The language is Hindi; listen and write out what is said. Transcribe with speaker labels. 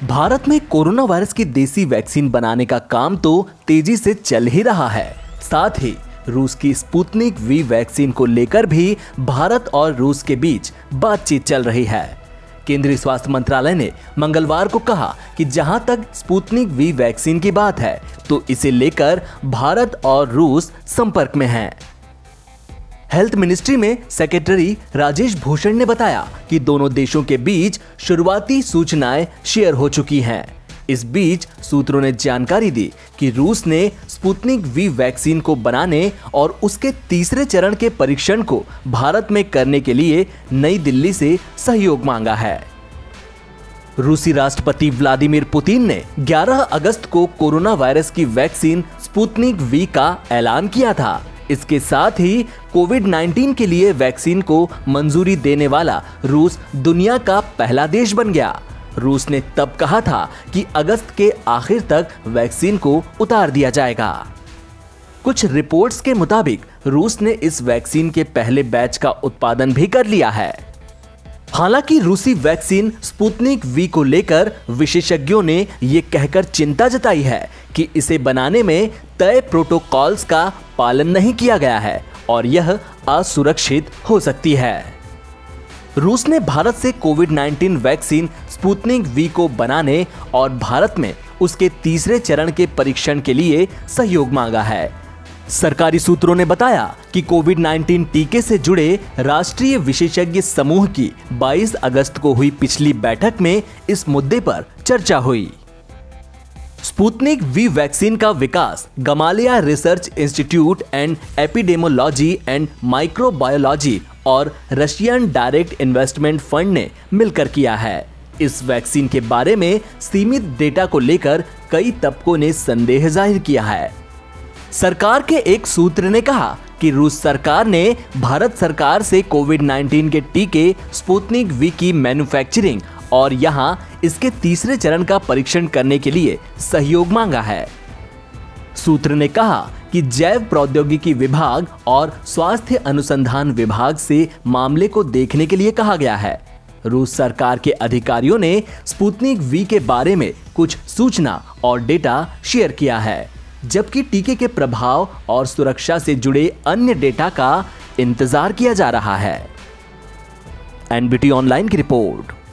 Speaker 1: भारत में कोरोना वायरस की देसी वैक्सीन बनाने का काम तो तेजी से चल ही रहा है। साथ ही रूस की स्पुतनिक वी वैक्सीन को लेकर भी भारत और रूस के बीच बातचीत चल रही है। केंद्रीय स्वास्थ्य मंत्रालय ने मंगलवार को कहा कि जहां तक स्पुतनिक वी वैक्सीन की बात है तो इसे लेकर भारत और रूस संपर्क में हैं। हेल्थ मिनिस्ट्री में सेक्रेटरी राजेश भूषण ने बताया कि दोनों देशों के बीच शुरुआती सूचनाएं शेयर हो चुकी हैं। इस बीच सूत्रों ने जानकारी दी कि रूस ने स्पुतनिक वी वैक्सीन को बनाने और उसके तीसरे चरण के परीक्षण को भारत में करने के लिए नई दिल्ली से सहयोग मांगा है। रूसी राष्ट्रपति व्लादिमीर पुतिन ने 11 अगस्त को कोरोना वायरस की वैक्सीन स्पुतनिक वी का ऐलान किया था। इसके साथ ही कोविड-19 के लिए वैक्सीन को मंजूरी देने वाला रूस दुनिया का पहला देश बन गया। रूस ने तब कहा था कि अगस्त के आखिर तक वैक्सीन को उतार दिया जाएगा। कुछ रिपोर्ट्स के मुताबिक रूस ने इस वैक्सीन के पहले बैच का उत्पादन भी कर लिया है। हालांकि रूसी वैक्सीन स्पुतनिक वी को लेकर विशेषज्ञों ने ये कहकर चिंता जताई है कि इसे बनाने में तय प्रोटोकॉल्स का पालन नहीं किया गया है और यह असुरक्षित हो सकती है। रूस ने भारत से कोविड-19 वैक्सीन स्पुतनिक वी को बनाने और भारत में उसके तीसरे चरण के परीक्षण के लिए सहयोग मांगा है। सरकारी सूत्रों ने बताया कि कोविड-19 टीके से जुड़े राष्ट्रीय विशेषज्ञ समूह की 22 अगस्त को हुई पिछली बैठक में इस मुद्दे पर चर्चा हुई। स्पुतनिक वी वैक्सीन का विकास Gamaleya research institute and epidemiology and microbiology और रशियन डायरेक्ट इन्वेस्टमेंट फंड ने मिलकर किया है। इस वैक्सीन के बारे में सीमित डेटा को लेकर कई तबकों ने संदेह जाहिर किया है। सरकार के एक सूत्र ने कहा कि रूस सरकार ने भारत सरकार से कोविड-19 के टीके स्पुतनिक वी की मैन्युफैक्चरिंग और यहां इसके तीसरे चरण का परीक्षण करने के लिए सहयोग मांगा है। सूत्र ने कहा कि जैव प्रौद्योगिकी विभाग और स्वास्थ्य अनुसंधान विभाग से मामले को देखने के लिए कहा गया है। रूस सरकार के अधिकारियों ने स्पुतनिक वी के बारे में कुछ सूचना और डेटा शेयर किया है, जबकि टीके के प्रभाव और सुरक्षा से जुड़े अन्य डेटा का इंतजार किया जा रहा है। एनबीटी ऑनलाइन की रिपोर्ट।